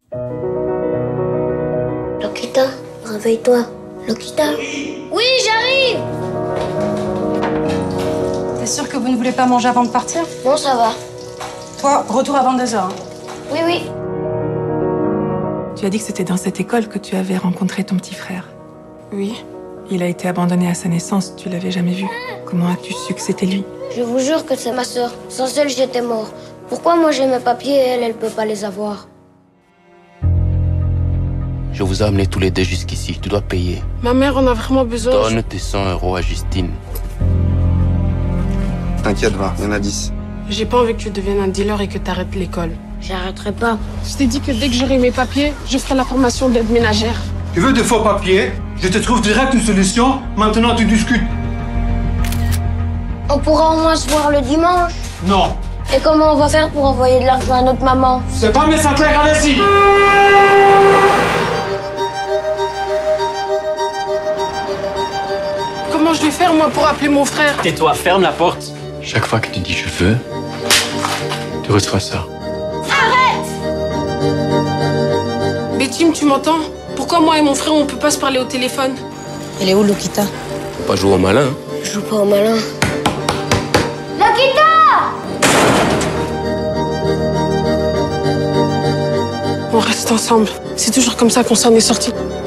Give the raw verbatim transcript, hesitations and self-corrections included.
Lokita, réveille-toi. Lokita. Oui, j'arrive. T'es sûr que vous ne voulez pas manger avant de partir? Non, ça va. Toi, retour à vingt-deux heures. Hein. Oui, oui. Tu as dit que c'était dans cette école que tu avais rencontré ton petit frère. Oui. Il a été abandonné à sa naissance, tu l'avais jamais vu. Comment as-tu su que c'était lui? Je vous jure que c'est ma sœur. Sans elle, j'étais mort. Pourquoi moi j'ai mes papiers et elle, elle peut pas les avoir? Je vous ai amenés tous les deux jusqu'ici. Tu dois payer. Ma mère en a vraiment besoin. Donne tes cent euros à Justine. T'inquiète, va, il y en a dix. J'ai pas envie que tu deviennes un dealer et que t'arrêtes l'école. J'arrêterai pas. Je t'ai dit que dès que j'aurai mes papiers, je ferai la formation d'aide ménagère. Tu veux de faux papiers? Je te trouve direct une solution. Maintenant, tu discutes. On pourra au moins se voir le dimanche. Non. Et comment on va faire pour envoyer de l'argent à notre maman? C'est pas mes Saint-Clair, allez-y. Comment je vais faire, moi, pour appeler mon frère? Tais-toi, ferme la porte. Chaque fois que tu dis je veux, tu reçois ça. Bétim, tu m'entends? Pourquoi moi et mon frère, on peut pas se parler au téléphone? Elle est où, Lokita? Faut pas jouer au malin. Hein. Je joue pas au malin. Lokita! On reste ensemble. C'est toujours comme ça qu'on s'en est sortis.